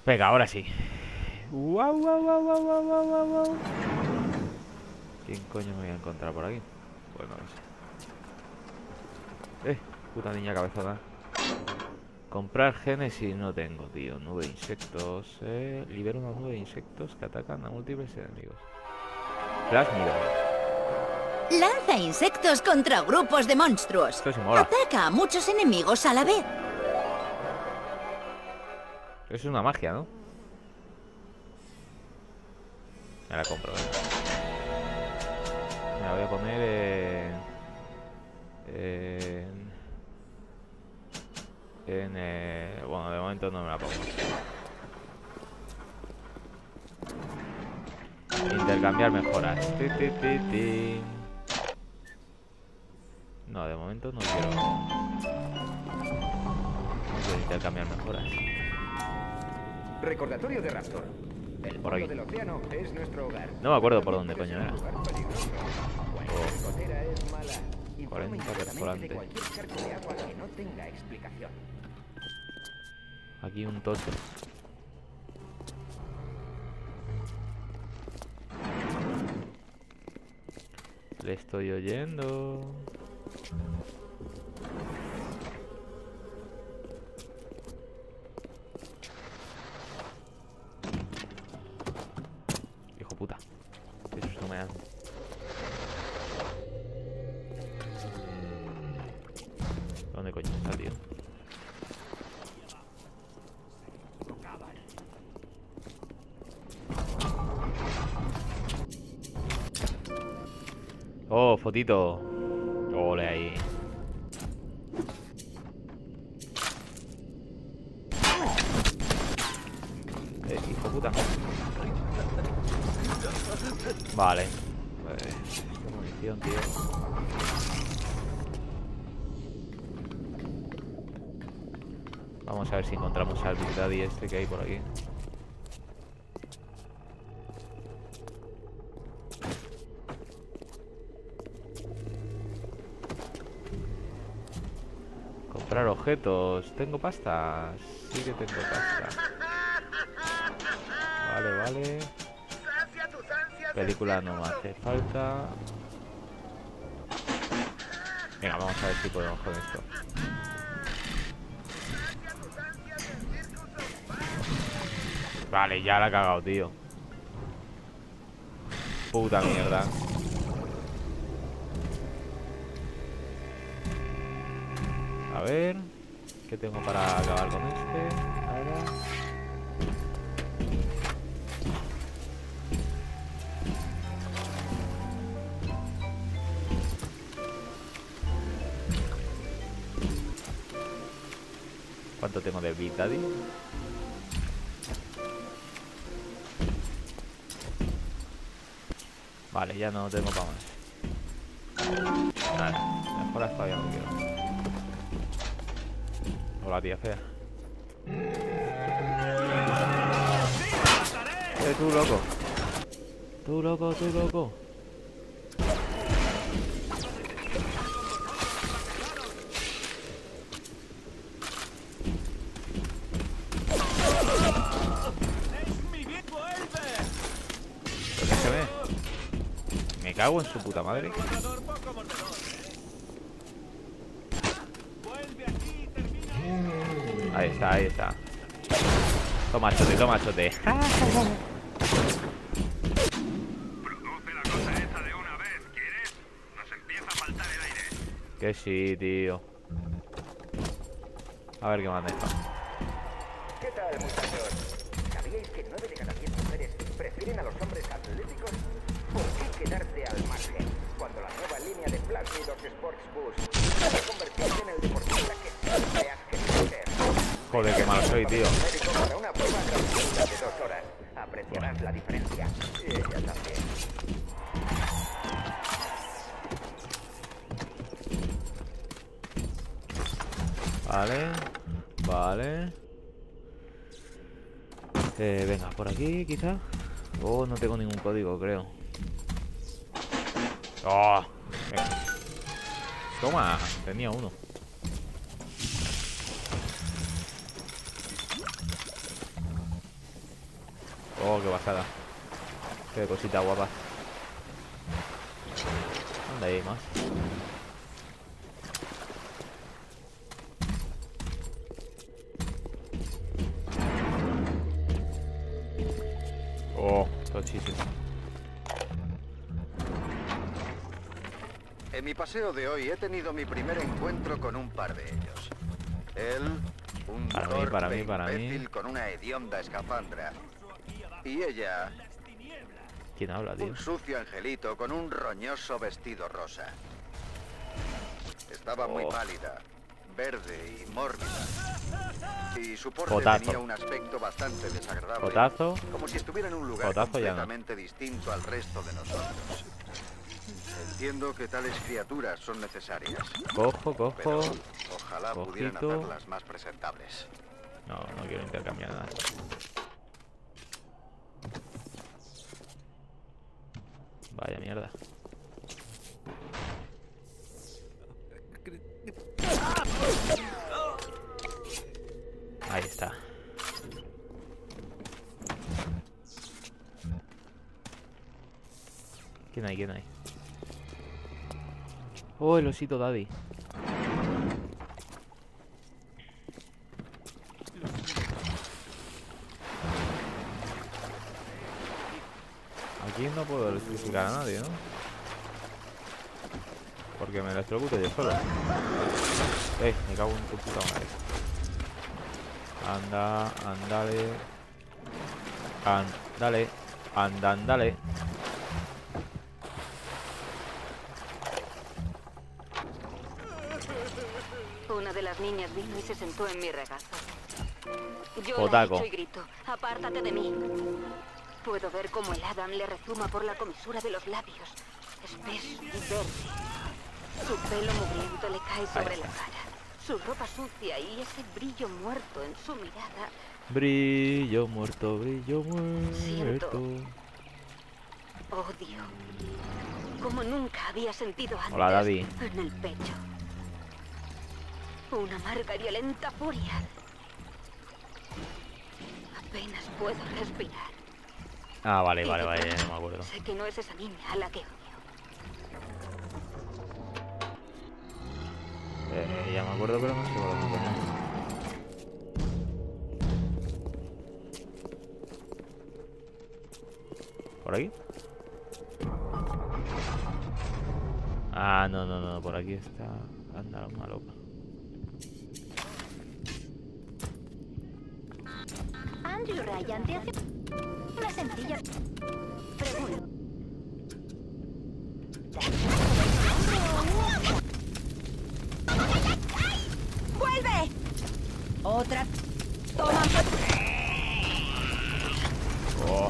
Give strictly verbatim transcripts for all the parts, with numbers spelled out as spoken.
Venga, ahora sí. Guau, guau, guau, guau, guau, guau, guau, guau. ¿Quién coño me voy a encontrar por aquí? Pues no lo sé. Eh, puta niña cabezona. Comprar genes y no tengo, tío. Nube de insectos. Eh. Libera una nube de insectos que atacan a múltiples enemigos. Plásmido. Lanza insectos contra grupos de monstruos. Esto sí mola. Ataca a muchos enemigos a la vez. Eso es una magia, ¿no? Me la compro, ¿eh? Me la voy a poner en... En... en eh... Bueno, de momento no me la pongo. Intercambiar mejoras. Ti, ti, ti, ti. No, de momento no quiero... No quiero intercambiar mejoras. Recordatorio de Raptor. El Por fondo aquí. del océano es nuestro hogar. No me acuerdo por dónde coño era. Lugar peligroso. Cualquier gotera es mala. Informa cuarenta inmediatamente perforante. de cualquier charco de agua que no tenga explicación. Aquí un tocho. Le estoy oyendo. Hijo puta. Qué susto me da. ¿Dónde coño está, tío? Oh, fotito. Ole ahí. Eh, hijo puta. Vale. Pues, qué munición, tío. Vamos a ver si encontramos al Big Daddy este que hay por aquí. Comprar objetos. ¿Tengo pasta? Sí que tengo pasta. Vale, vale. Película no me hace falta. Venga, vamos a ver si podemos con esto. Vale, ya la he cagado, tío. Puta mierda. A ver, ¿qué tengo para acabar con este? Ahora. ¿Cuánto tengo de Big Daddy? Vale, ya no tengo para más. Nada, mejoras todavía no quiero. Hola, tía fea. Eh, tú loco. Tú loco, tú loco. ¿Pero qué se ve? Me cago en su puta madre. Ahí está, ahí está. Toma chote, toma chote. Produce la cosa esa de una vez, ¿quieres? Nos empieza a faltar el aire. Que sí, tío. A ver qué me han dejado. ¿Qué tal, muchachos? ¿Sabíais que nueve de cada diez mujeres prefieren a los hombres atléticos? ¿Por qué quedarte al margen cuando la nueva línea de Plásmidos Sports Boost puede convertirse en el deportista que siempre has querido ser? Joder, qué malo soy, tío. Médico para una prueba gratuita de dos horas. Apreciarás la diferencia. Y ella también. Vale. Vale. Eh, venga, por aquí, quizá. Oh, no tengo ningún código, creo. Oh, venga. Toma, tenía uno. Oh, qué pasada. Qué cosita guapa. ¿Dónde hay más? Oh, tochísimo. En mi paseo de hoy he tenido mi primer encuentro con un par de ellos. Él, un Para mí, torpe para mí, para imbécil mí. con una hedionda escafandra. Y ella, ¿Quién habla, tío? un sucio angelito con un roñoso vestido rosa. Estaba muy Oh. pálida, verde y mórbida. Y su porte Potazo. tenía un aspecto bastante desagradable. Potazo. Como si estuviera en un lugar Potazo ya no. completamente distinto al resto de nosotros. Entiendo que tales criaturas son necesarias. Cojo, cojo. Pero ojalá pudieran Cojito. hacerlas más presentables. No, no quiero intercambiar nada. Vaya mierda. Ahí está. ¿Quién hay? ¿Quién hay? Oh, el osito daddy. Aquí no puedo electrificar a nadie, ¿no? Porque me electrocuto yo solo. Eh, me cago en tu puta madre. Anda, andale. Andale. Anda, andale. Una de las niñas vino y se sentó en mi regazo. Yo Potaco. la echo y grito, apártate de mí. Puedo ver cómo el Adam le rezuma por la comisura de los labios, espeso y verde. Su pelo mugriento le cae sobre la cara. Su ropa sucia y ese brillo muerto en su mirada. Brillo muerto, brillo Siento. muerto. Odio. Como nunca había sentido antes. Hola, Daddy. En el pecho. Una amarga y violenta furia. Apenas puedo respirar. Ah, vale, Y vale, de vale, pronto ya no me acuerdo. Sé que no es esa niña a la que odio. Eh, ya me acuerdo, pero no sé por dónde coño. ¿Por aquí? Ah, no, no, no, por aquí está. Anda, una loca. Andrew Ryan te hace una sencilla pregunta. ¡Vuelve! Otra. Toma. Oh.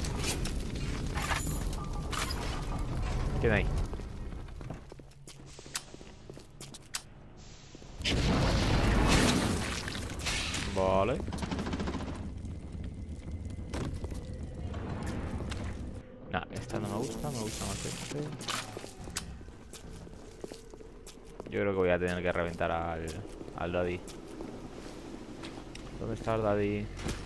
¿Quién hay? Vale. Nah, esta no me gusta, me gusta más este. Yo creo que voy a tener que reventar al, al Daddy. ¿Dónde está el Daddy?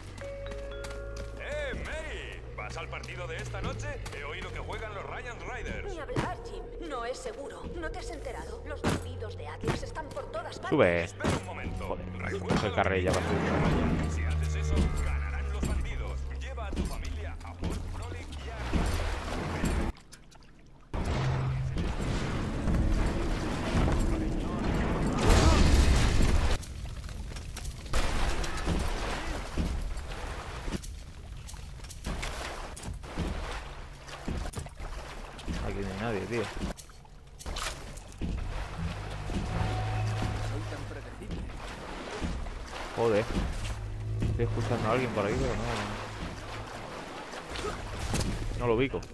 ¡Eh, Mary! ¿Vas al partido de esta noche? He oído que juegan los Ryan Riders. Ni hablar, Jim. No es seguro. ¿No te has enterado? Los bandidos de Atlas están por todas partes. Sube. Espera un momento. Joder, Recuerda coge el lo carril ya que va a te subir. dije. Si haces eso, ganarán los bandidos. Lleva a tu familia a Fort Frolic y a... Aquí no hay nadie, tío. Joder. Estoy escuchando a alguien por ahí, pero no. No lo ubico.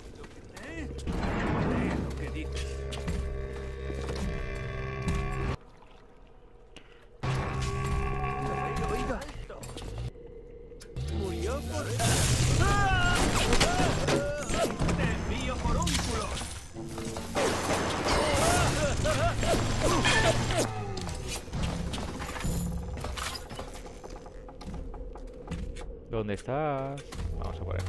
¿Dónde estás? Vamos a por él.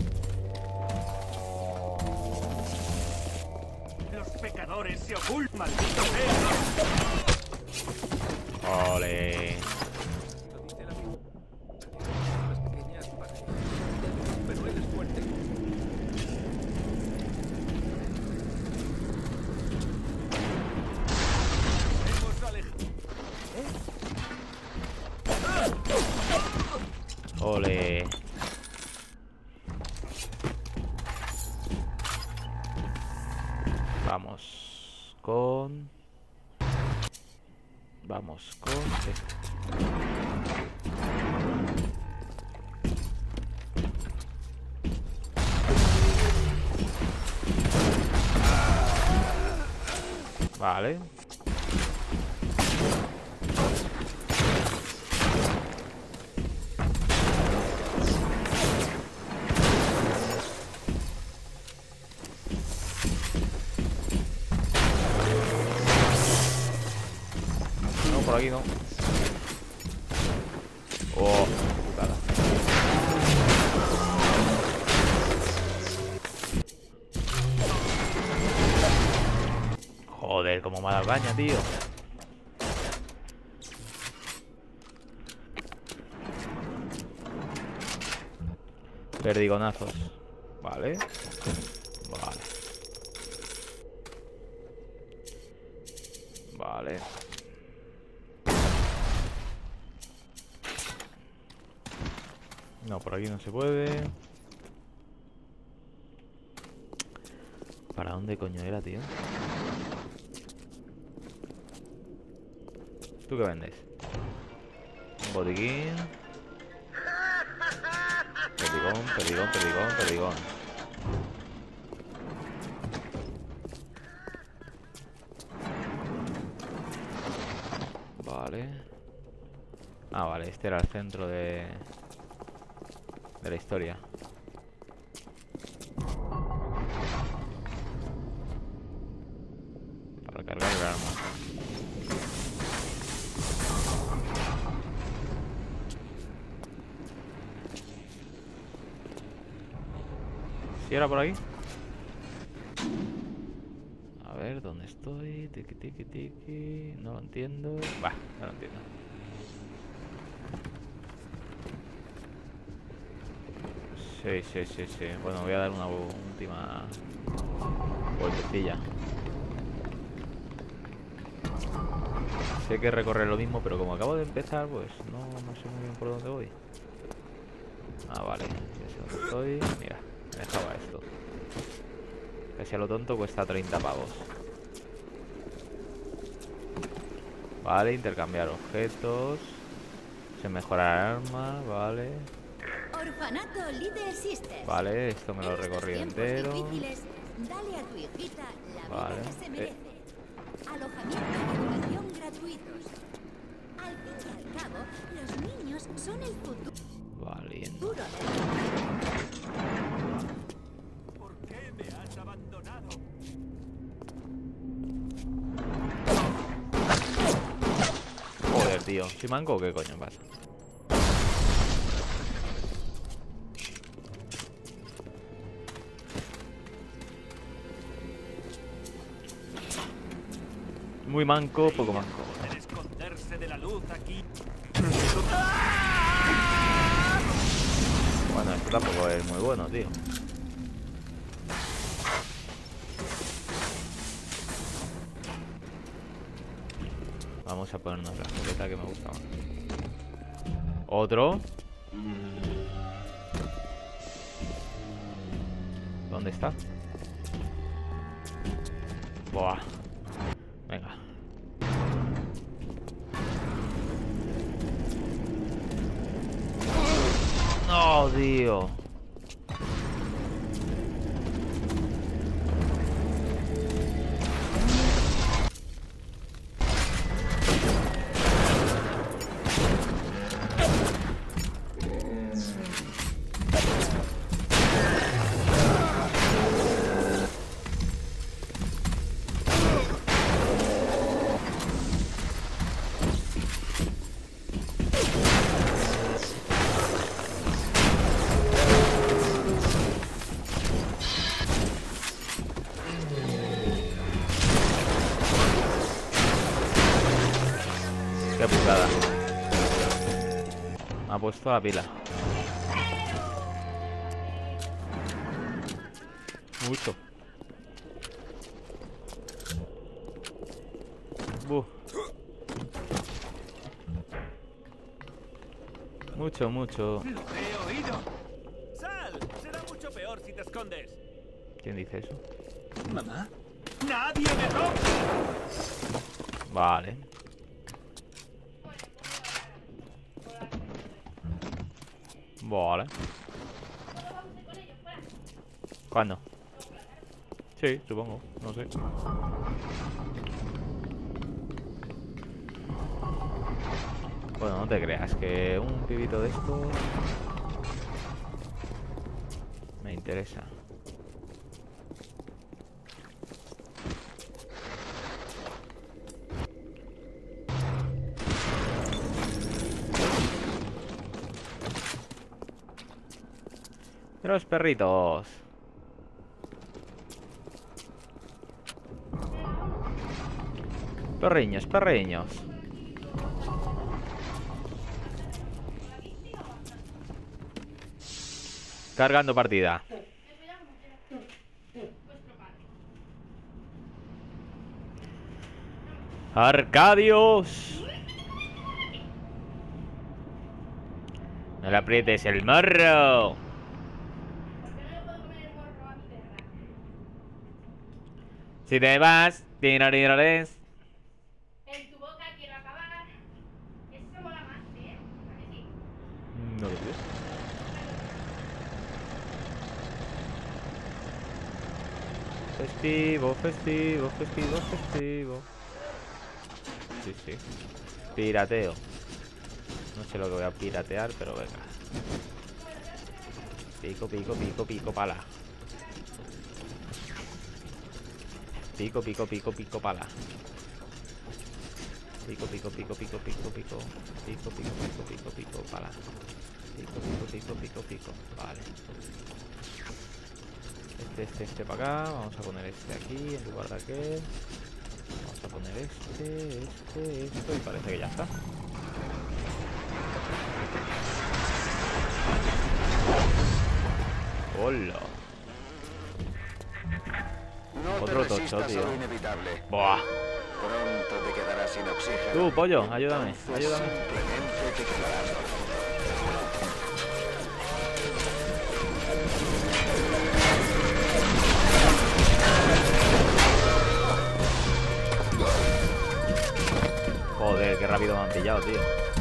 Los pecadores se ocultan, maldito sea. Ole. Pero él es fuerte. Hemos alejado. Ole. Vamos con... Vamos con... este. Vale. No, por aquí no. Oh, putada. Joder, como mala caña, tío. Perdigonazos. Vale. Vale. Vale. No, por aquí no se puede. ¿Para dónde coño era, tío? ¿Tú qué vendes? Un botiquín. Perdigón, perdigón, perdigón, perdigón. Vale. Ah, vale, este era el centro de... de la historia. Para cargar el arma. ¿Sí era por aquí? A ver, ¿dónde estoy? Tiki, tiki, tiki. No lo entiendo. Bah, no lo entiendo. Sí, sí, sí, sí. Bueno, voy a dar una última vueltecilla. Sé que recorrer lo mismo, pero como acabo de empezar, pues no, no sé muy bien por dónde voy. Ah, vale. Ya sé dónde estoy. Mira, me dejaba esto. Casi a lo tonto cuesta treinta pavos. Vale, intercambiar objetos. Se mejora el arma, vale. Orfanato Little Sisters. Vale, esto me lo he recorrido entero. Dale a tu hijita la Vale. vida que se merece. Eh. Alojamiento y educación gratuitos. Al fin y al cabo, los niños son el futuro. Vale. Duro. ¿Por qué me has abandonado? Joder, tío. ¿Soy manco o qué coño pasa? Muy manco, poco manco. Poder esconderse de la luz aquí. Bueno, esto tampoco es muy bueno, tío. Vamos a ponernos la escopeta que me gusta más. Otro. ¿Dónde está? Buah. Venga. No, tío. puesto la pila. Mucho. Buh. Mucho, mucho. Lo he oído. Sal, será mucho peor si te escondes. ¿Quién dice eso? Mamá. Nadie me toca. Vale. Vale. ¿Cuándo? Sí, supongo, no sé. Bueno, no te creas que un pibito de esto me interesa. Los perritos. Perreños, perreños. Cargando partida. Arcadios. No le aprietes el morro. Si te vas, tirarires. En tu boca quiero acabar. Eso mola más, ¿eh? ¿A que sí? No lo sé. Festivo, festivo, festivo, festivo. Sí, sí. Pirateo. No sé lo que voy a piratear, pero venga. Pico, pico, pico, pico, pala. Pico, pico, pico, pico, pala. Pico, pico, pico, pico, pico, pico. Pico, pico, pico, pico, pico, pala. Pico, pico, pico, pico, pico. Vale. Este, este, este para acá. Vamos a poner este aquí en lugar de aquel. Vamos a poner este, este, esto. Y parece que ya está. Hola. No Otro te tocho, resistas tío. a lo inevitable. Buah. Pronto te quedarás sin oxígeno. Tú, pollo, ayúdame, Entonces ayúdame. Simplemente te quedarás dormido. Joder, qué rápido me han pillado, tío.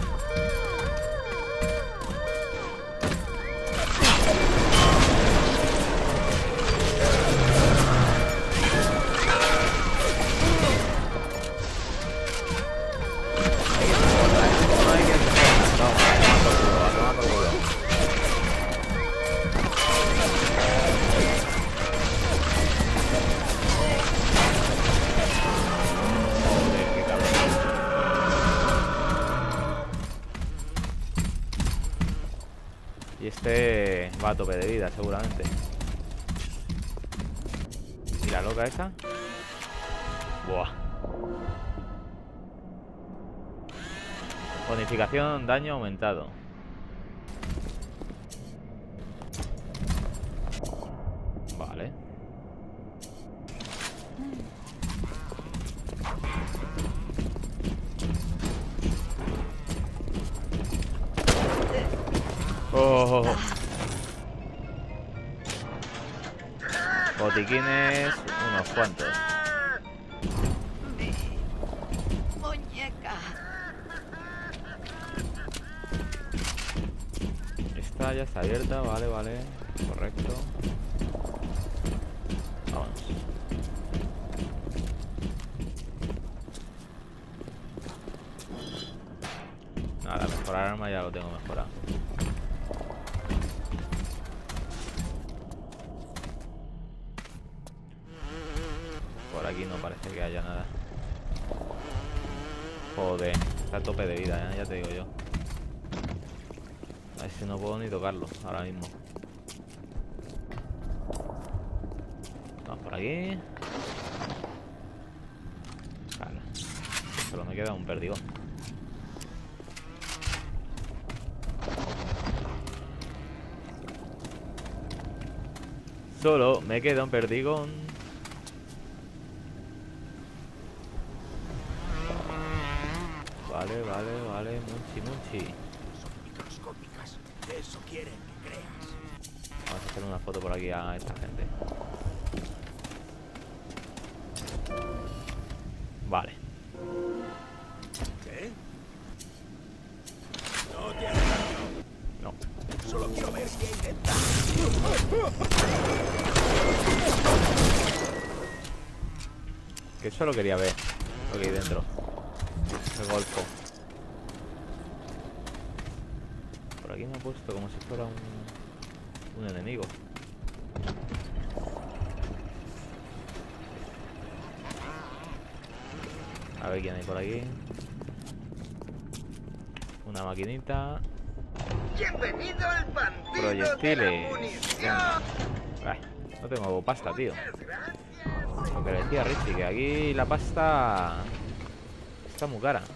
Y este va a tope de vida, seguramente. ¿Y la loca esa? Buah. Bonificación, daño aumentado. Vale. Oh. Botiquines, unos cuantos. Muñeca. Esta ya está abierta, vale, vale. Correcto. Vamos. Nada, mejorar arma ya lo tengo mejorado. Por aquí no parece que haya nada. Joder, está a tope de vida, ¿eh? Ya te digo yo. A ver si no puedo ni tocarlo ahora mismo. Vamos por aquí. Vale. Solo me queda un perdigón. Solo me queda un perdigón. Vale, vale, vale. Munchi, munchi. Son microscópicas. Eso quieren que creas. Vamos a hacer una foto por aquí a esta gente. Vale. ¿Qué? No tiene No. Solo quiero ver qué intenta. Que solo quería ver lo que hay dentro. El golfo. Por aquí me ha puesto como si fuera un, un enemigo. A ver quién hay por aquí. Una maquinita. Bienvenido al bandido Proyectiles. de la munición. Ay, no tengo pasta, tío. Lo que le decía Richie, que aquí la pasta está muy cara.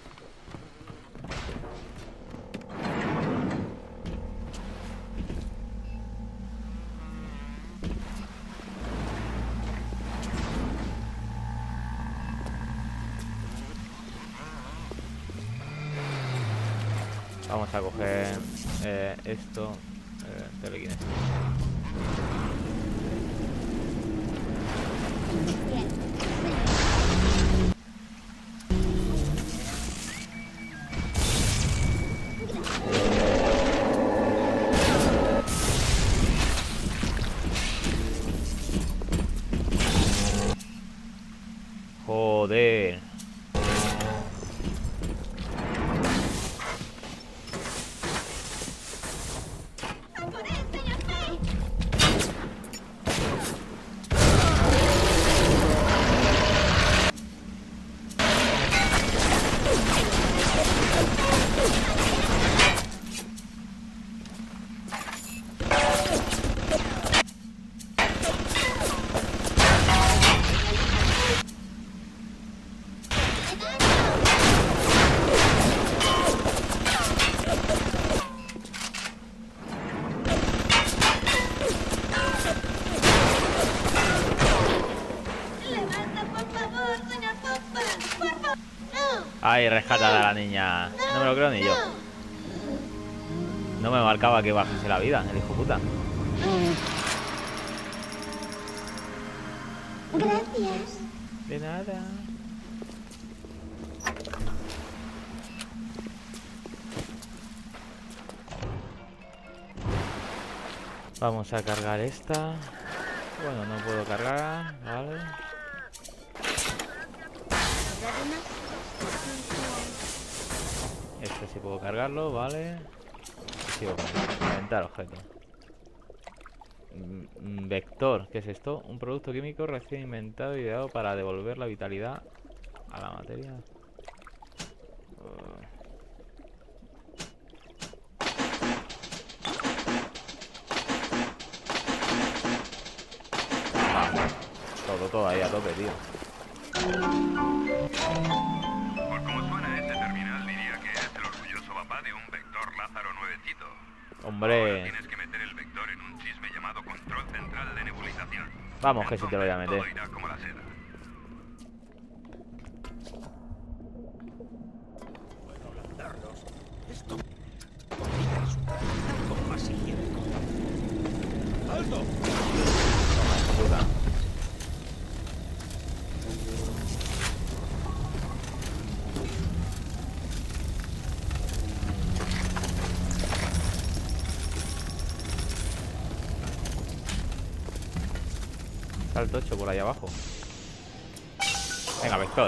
Vamos a coger eh, esto, eh, telequinesis. Joder. Ay, rescatada a la niña. No me lo creo ni yo. No me marcaba que bajase la vida, el hijo puta. Gracias. De nada. Vamos a cargar esta. Bueno, no puedo cargar, vale. Este sí puedo cargarlo, vale. Sigo con esto. Inventar objeto. Mm, Vector, ¿qué es esto? Un producto químico recién inventado y ideado para devolver la vitalidad a la materia. Uh. Todo, todo ahí a tope, tío. Por cómo suena este terminal, diría que es el orgulloso papá de un vector Lázaro nuevecito. Hombre. Ahora tienes que meter el vector en un chisme llamado control central de nebulización. Vamos, que si te lo voy a meter. Todo irá como la seda. Puedo ablandarlos. Esto podría resultar algo más higiénico. ¡Alto! Toma, hijo puta. Está el tocho por ahí abajo. Venga, Vector.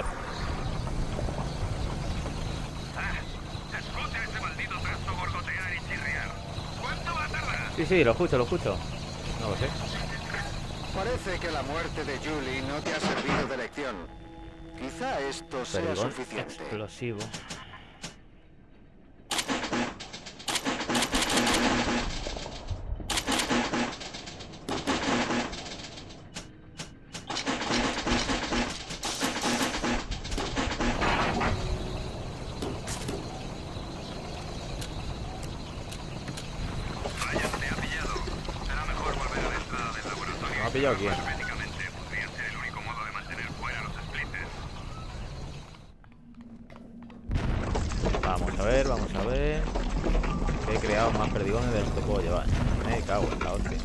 Escucha ese maldito trasto gorgotear y chirriar. ¿Cuánto va a tardar? Sí, sí, lo escucho, lo escucho. No lo sé. Parece que la muerte de Julie no te ha servido de lección. Quizá esto sea Perdigón suficiente. explosivo. Vaya, te ha pillado. Será mejor volver a la entrada del laboratorio. pillado quién? Herméticamente podría ser el único modo de mantener fuera los splitters. Vamos a ver, vamos a ver. Que he creado más perdigones de los que puedo llevar. Me cago en la hostia.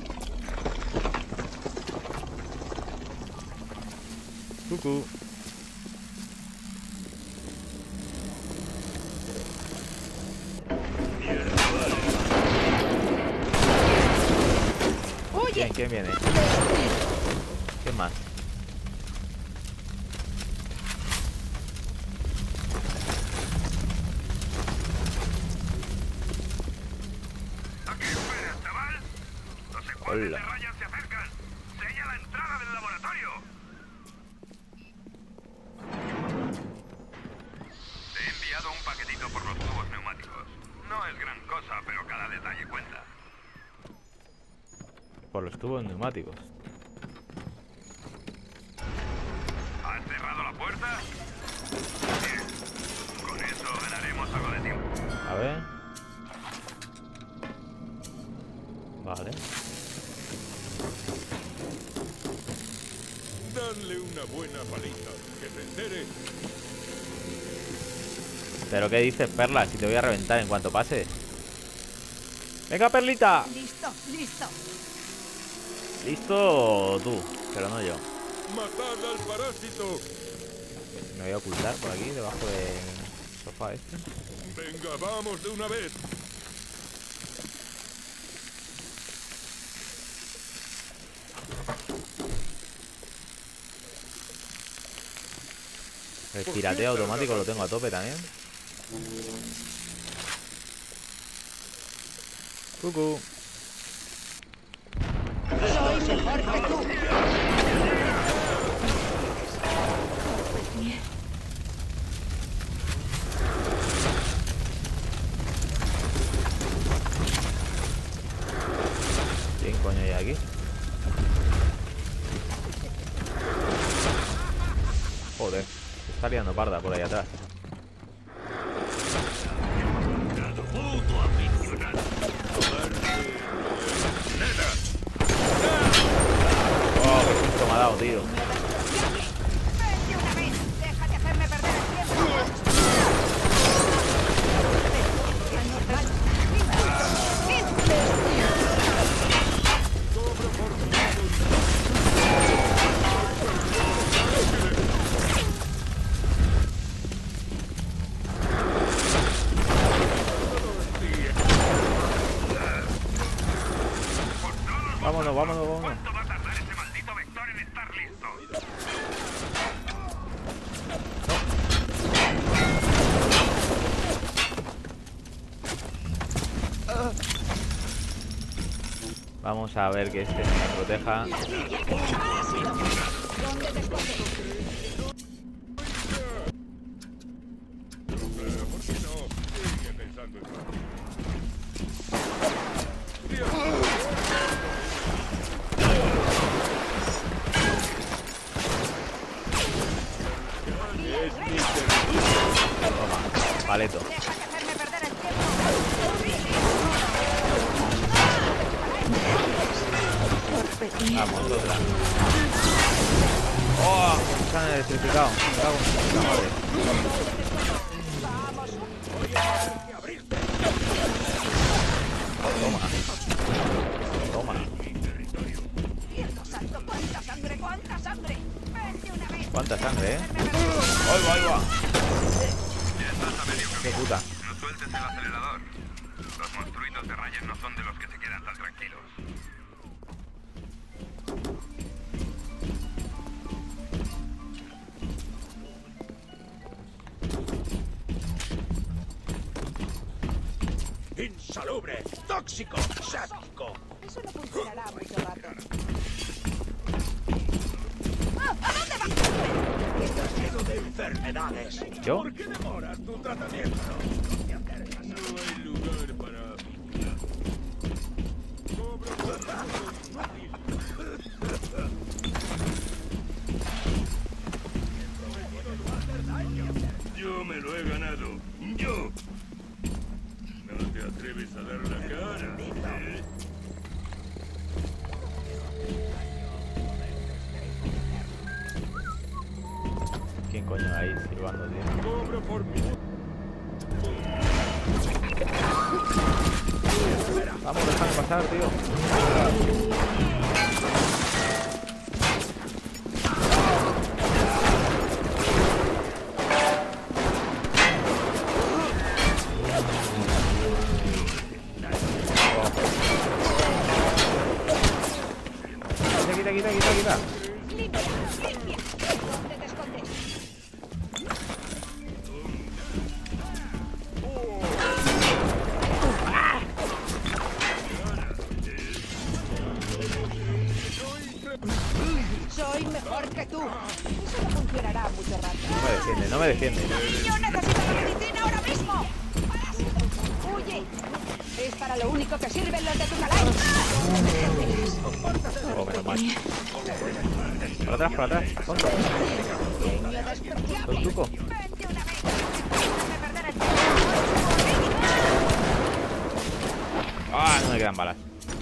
Cucú. ¿Quién, quién viene? ¿Qué más? ¿A qué esperas, chaval? Los escuadrones Hola. de Ryan se acercan. Sella la entrada del laboratorio. Te he enviado un paquetito por los tubos neumáticos. No es gran cosa, pero cada detalle cuenta. Por los tubos neumáticos. ¿Has cerrado la puerta? Bien. Con eso ganaremos algo de tiempo. A ver. Vale. Dadle una buena paliza, que se entere. ¿Pero qué dices, Perla? Si te voy a reventar en cuanto pase. ¡Venga, Perlita! Listo, listo. Listo tú, pero no yo. ¡Matad al parásito! Me voy a ocultar por aquí, debajo del sofá este. Venga, vamos de una vez. El pirateo automático lo tengo a tope también. Cucú. ¿Quién coño hay aquí? Joder, se está liando parda por ahí atrás. Oh, qué susto me ha dado, tío. Vente una vez. Deja de hacerme perder el tiempo. Vámonos, vámonos, vámonos. ¿Cuánto va a tardar ese maldito vector en estar listo? Vamos a ver que este me proteja. ¿Por qué no? Sigue pensando en más. Toma, paleto. Deja de hacerme perder el tiempo. Vamos, otra. ¡Oh! Se han electrificado. Me cago en su puta madre. Toma. Toma. Dios santo, cuánta sangre, cuánta sangre. Vente una vez. ¿Cuánta sangre, eh? ¡Ahí va, ahí va! Ya estás a medio ¡Qué camino. puta! No sueltes el acelerador. Los monstruitos de Ryan no son de los que se quedan tan tranquilos. Insalubre, tóxico, sádico. Eso no funcionará mucho rato. Estás lleno de enfermedades. ¿Yo? ¿Por qué demoras tu tratamiento? No hay lugar para mí. Cobro por inútil. Yo me lo he ganado. Yo. ¿No te atreves a dar la cara? ¿Eh? esquivando, tío. Cobro por minuto. Vamos, déjame pasar, tío. Quita, quita, quita, quita. Limpia, limpia. ¿Dónde te escondes? Soy mejor que tú. Eso no funcionará mucho rato. No me defiende, no me defiende. ¡Yo necesito la medicina ahora mismo! ¡Huye! Es para lo único que sirven los de tu calai. Oh, menos mal. Por atrás, por atrás. Tonto. Genio despreciable. Tontuco. Vente una vez. Déjame perder el tiempo. Ah, no me quedan balas.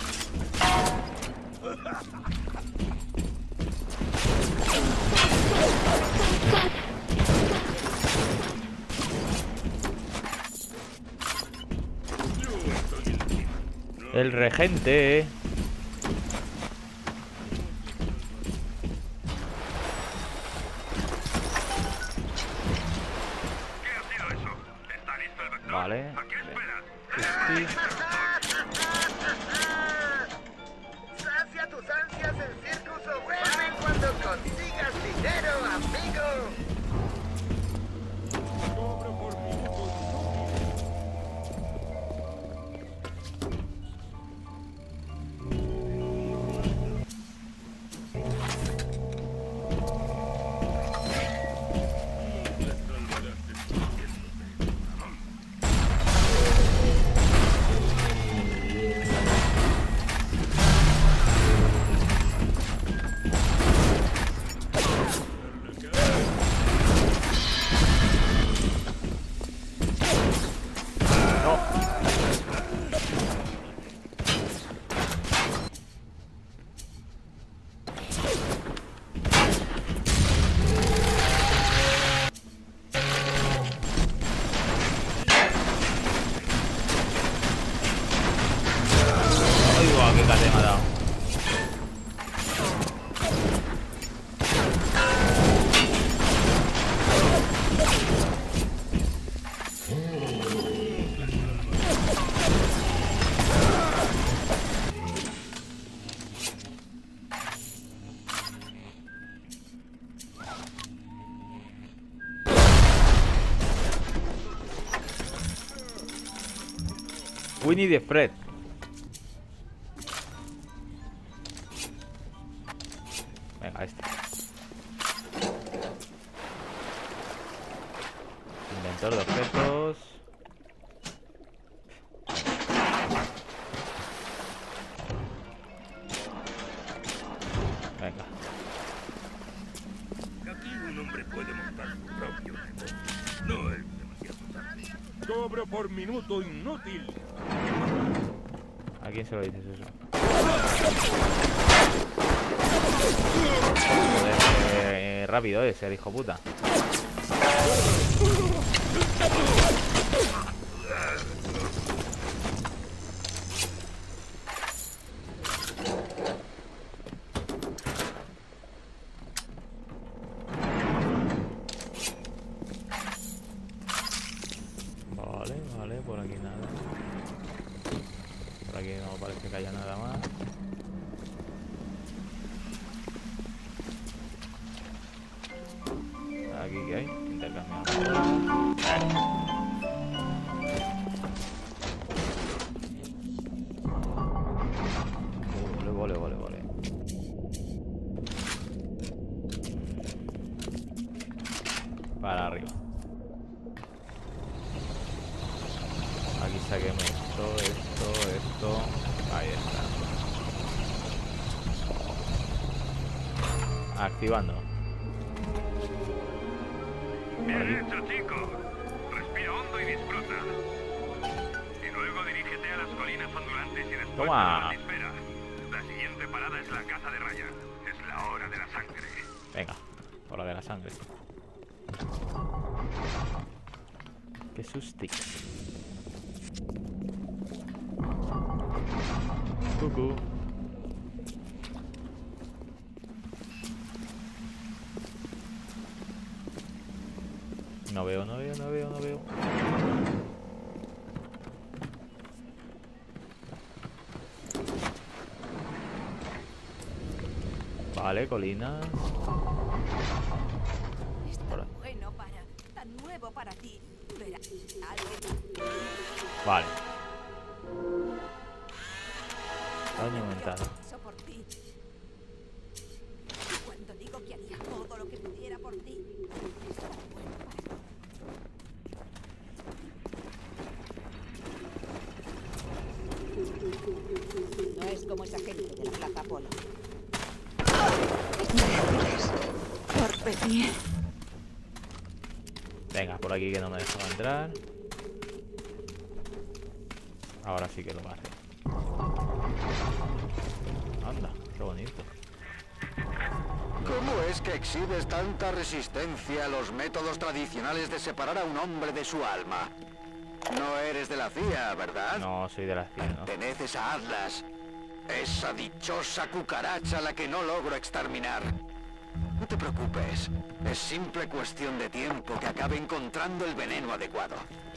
El regente. ¿Qué ha sido eso? ¿Está listo el vector? Vale. ¿A qué esperas? Sí. Sacia tus ansias en Circus O'Reilly cuando consigas dinero, amigo. Cobro por minuto. Ay, guau, qué cate me ha dado. Winnie the Fred. Venga, este. Inventor de objetos. Venga. Aquí un hombre puede montar su propio negocio. No es demasiado tarde. Cobro por minuto inútil. ¿A quién se lo dices eso? Joder, eh, rápido ese, el hijo puta. Vale, vale, por aquí nada. Por aquí no parece que haya nada más. Aquí que hay, intercambiamos. Vale, vale, vale, vale. Para arriba. Aquí saquemos esto, esto, esto. Ahí está. Activando. Bien hecho, chico. Respira hondo y disfruta. Y luego dirígete a las colinas ondulantes y después Toma. a la atmósfera. La siguiente parada es la casa de Ryan. Es la hora de la sangre. Venga, por la de la sangre. Qué sustix. Cucú. No veo, no veo, no veo, no veo. Vale, colinas. Es tan bueno para, tan nuevo para ti. Verás, alguien Vale. Daño aumentado. hizo por ti. Y cuando digo que haría todo lo que pudiera por ti, es tan bueno para ti. No es como esa gente de la Plaza Apolo. Por venir. Venga, por aquí que no me dejaba entrar. Ahora sí que lo va a hacer. Anda, qué bonito. ¿Cómo es que exhibes tanta resistencia a los métodos tradicionales de separar a un hombre de su alma? No eres de la C I A, ¿verdad? No, soy de la C I A, ¿no? Perteneces a Atlas. Esa dichosa cucaracha a la que no logro exterminar. No te preocupes. Es simple cuestión de tiempo que acabe encontrando el veneno adecuado.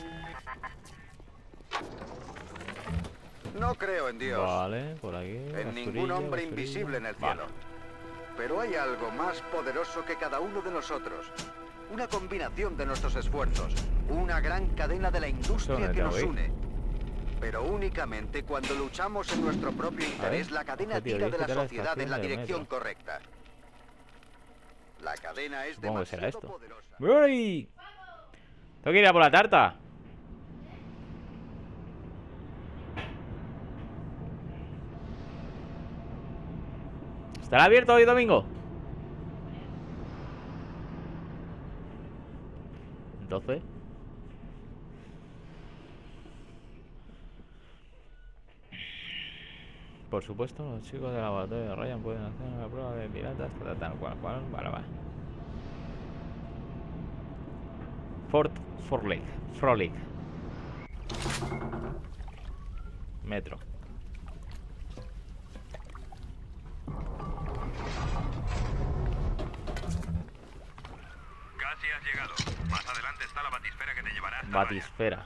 No creo en Dios. Vale, por aquí. En ningún hombre invisible en el cielo. Pero hay algo más poderoso que cada uno de nosotros. Una combinación de nuestros esfuerzos. Una gran cadena de la industria que nos une. Pero únicamente cuando luchamos en nuestro propio interés, la cadena tira de la sociedad en la dirección correcta. La cadena es ¿Cómo será demasiado esto? poderosa. ¡Voy! Tengo que ir a por la tarta. ¿Estará abierto hoy domingo? Entonces. Por supuesto, los chicos del laboratorio de Ryan pueden hacer una prueba de piratas, tal, tal, cual, cual, vale, va. Fort Frolic, Frolic. Metro. Casi has llegado. Más adelante está la batisfera que te llevará hasta Batisfera.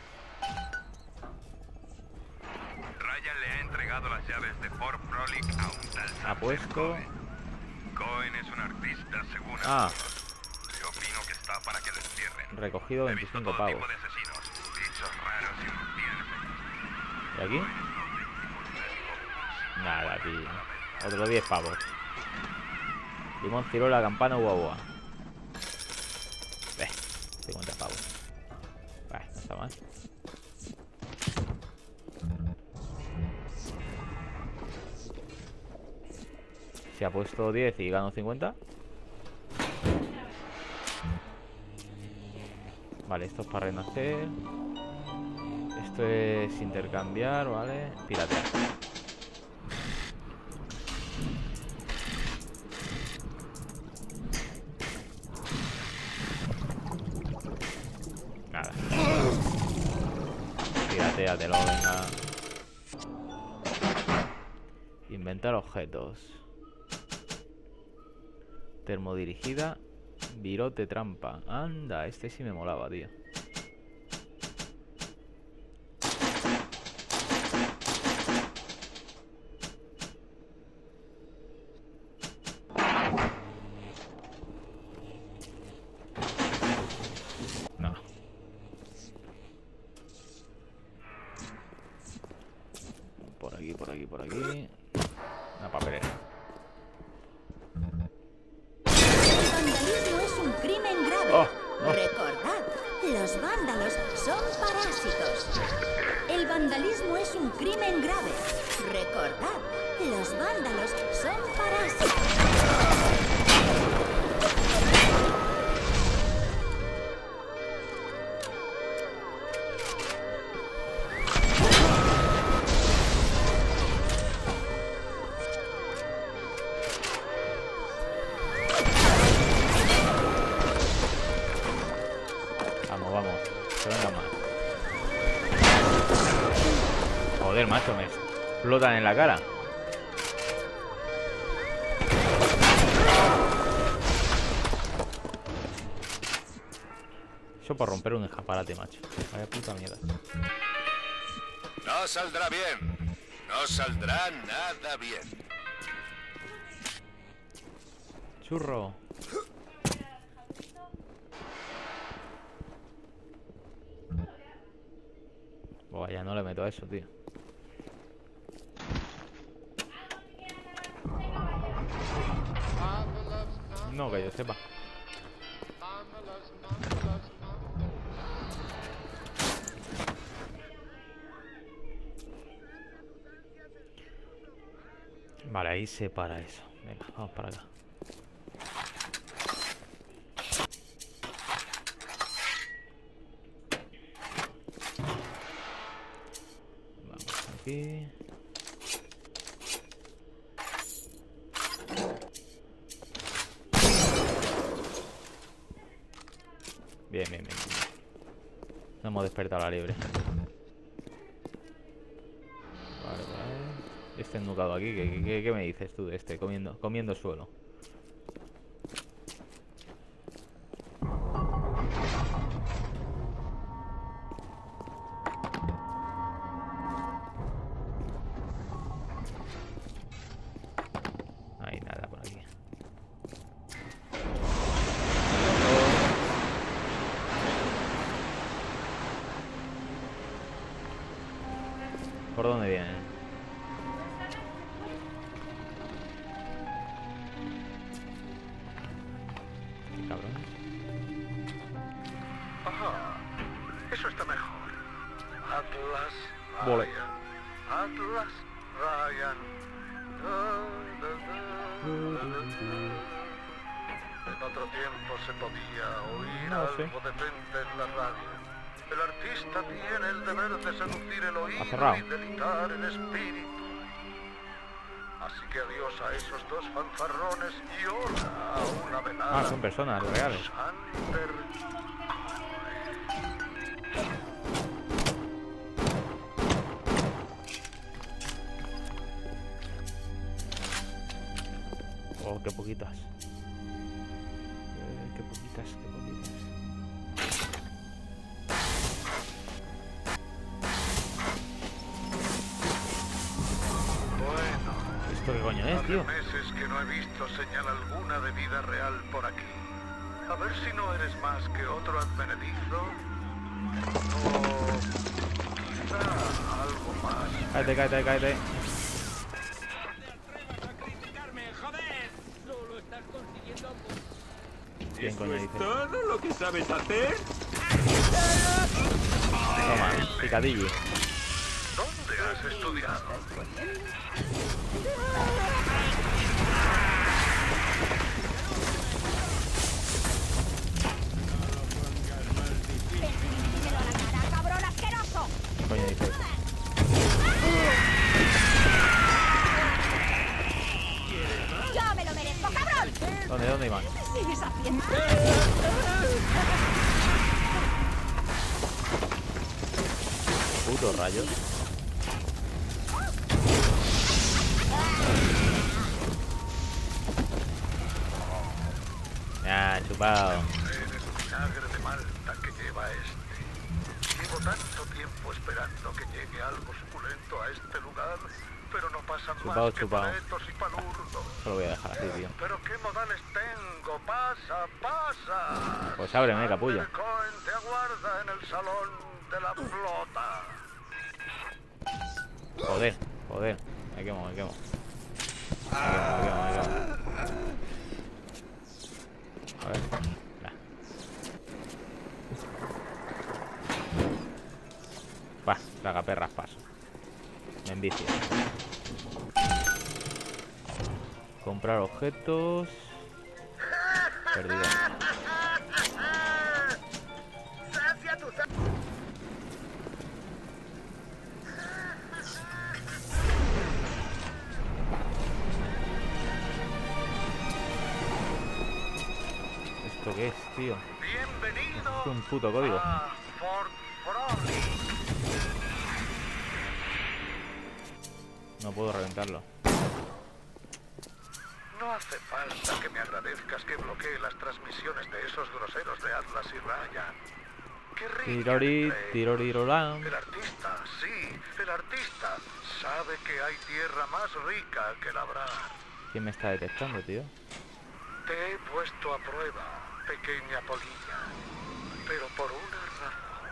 Ryan le ha entregado las llaves de Fort Frolic a un tal Ha Sander puesto. Cohen. Cohen es un artista según Ah. algunos. Yo opino que está para que lo entierren. Recogido He visto veinticinco todo pavos. tipo de asesinos, bichos raros y rufianes. ¿Y aquí? Nada, tío. Otro diez pavos. Limón, ciruela, campana, guagua. Eh, cincuenta pavos. Vale, no está mal. Se ha puesto diez y gano cincuenta. Vale, esto es para renacer. Esto es intercambiar, ¿vale? Piratear. Nada. Pirateatelo, venga. Inventar objetos. Termodirigida. Virote trampa. Anda, este sí me molaba, tío. No. Por aquí, por aquí, por aquí. Una papelera. El vandalismo es un crimen grave. Oh, oh. Recordad, los vándalos son parásitos. El vandalismo es un crimen grave. Recordad, los vándalos son parásitos. explotan en la cara. Eso por romper un escaparate, macho. Vaya puta mierda. No saldrá bien. No saldrá nada bien. Churro. Vaya, no le meto a eso, tío. No, que yo sepa. Vale, ahí se para eso. Venga, vamos para acá. Vamos aquí. Bien, bien, bien. No hemos despertado a la liebre. Vale, vale. Este ennucado aquí, ¿qué, qué, qué me dices tú de este? Comiendo, comiendo suelo. No hay nada por aquí. ¿Por dónde vienen? Qué cabrón. Ajá. Eso está mejor. Atlas, Vole. Ryan. Atlas, Ryan. Da, da, da, da, da. En otro tiempo se podía oír No algo sé. decente en la radio. El artista tiene el deber de seducir el oído cerrado. y delitar el espíritu. Así que adiós a esos dos fanfarrones y hola a una velada. Ah, son personas reales. Sander. Oh, qué poquitas. Eh, qué poquitas, qué poquitas. Bueno, ¿Esto qué coño es, hace tío? meses que no he visto señal alguna de vida real por aquí. A ver si no eres más que otro advenedizo. O quizá algo más. Cállate, cállate, cállate. ¿Quién coño dice? ¿Todo lo que sabes hacer? Toma, picadillo. ¿Dónde has estudiado? ¡Dímelo a la cara, cabrón asqueroso! ¿Quién coño dice? ¡Yo me lo merezco, cabrón! ¿Dónde, dónde iban? ¿Qué sigues haciendo? Putos rayos. Ya, chupado. Eres vinagre de Malta que lleva este. Llevo tanto tiempo esperando que llegue algo suculento a este lugar, pero no pasan Chupao, más que chupao. paletos y palurdos. Eso lo voy a dejar así, tío. Pero qué modales tengo, pasa, pasa. Pues ábreme, capullo. Sander Cohen te aguarda en el salón de la flota. Joder, joder. Me quemo, me quemo. Me quemo, me quemo, me quemo. A ver. Nah. Va, tragaperras paso. Me envicia. Comprar objetos. Perdido. ¿Esto qué es, tío? Bienvenido Es un puto código. a Fort Frolic. No puedo reventarlo. No hace falta que me agradezcas que bloquee las transmisiones de esos groseros de Atlas y Ryan. ¡Qué rica Tirori, de- tirorirolam. El artista, sí, el artista sabe que hay tierra más rica que labrar. ¿Quién me está detectando, tío? Te he puesto a prueba, pequeña polilla, pero por una razón.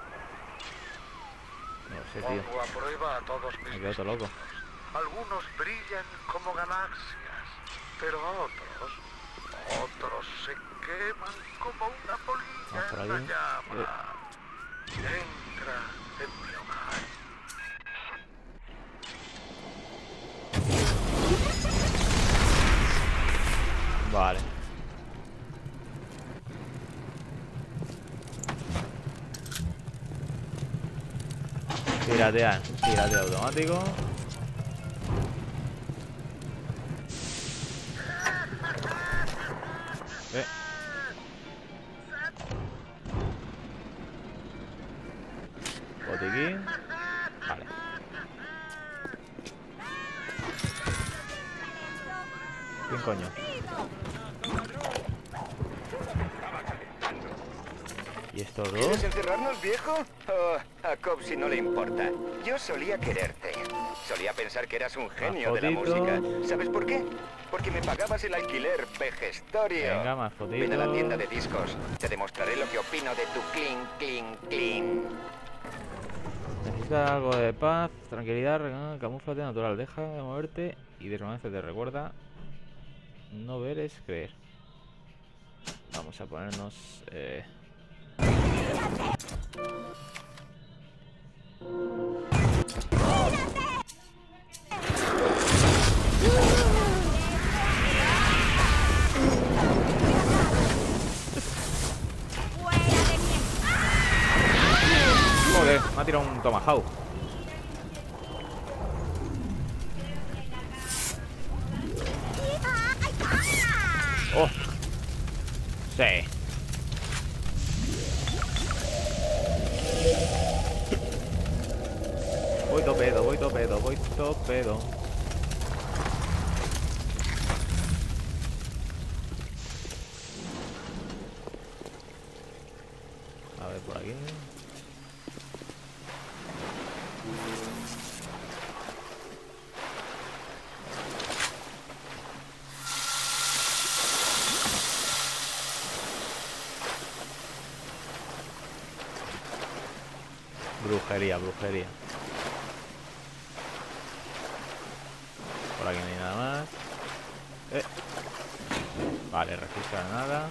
No lo sé, tío. Pongo a prueba a todos mis Me quedo todo loco. vecinos. Algunos brillan como galaxias, pero otros, otros se queman como una polilla Vamos por en la aquí. llama. Entra en mi hogar. Vale. Piratear, pirateo automático. Eh. Botiquín. Vale. ¿Quién coño? ¿Y estos dos? ¿Quieres encerrarnos, viejo? Oh, a Copsy no le importa. Yo solía quererte. Solía pensar que eras un genio de la fotitos. música. ¿Sabes por qué? Porque me pagabas el alquiler, vejestorio. Venga, más fotitos. Ven a la tienda de discos. Te demostraré lo que opino de tu clean, clean, clean. Necesitas algo de paz, tranquilidad, eh, camuflate natural, deja de moverte y de romance te recuerda. No ver es creer. Vamos a ponernos... Eh... Joder, me ha tirado un tomahawk. Oh. Sí. Voy topedo, voy topedo, voy topedo. A ver por aquí. Brujería, brujería. Por aquí no hay nada más. Eh. Vale, registrar nada.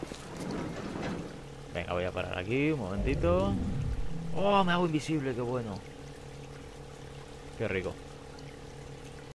Venga, voy a parar aquí un momentito. Oh, me hago invisible, qué bueno. Qué rico.